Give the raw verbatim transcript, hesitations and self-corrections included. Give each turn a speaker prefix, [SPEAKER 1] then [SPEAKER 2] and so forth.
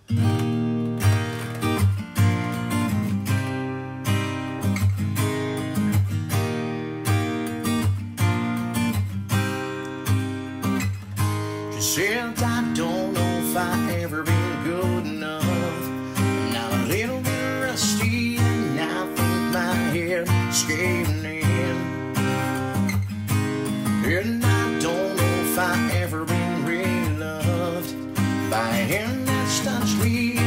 [SPEAKER 1] She said, I don't know if I ever been good enough. Now a little bit rusty, and I think my head's caving in. And I don't know if I ever been really loved by a hand that's touched me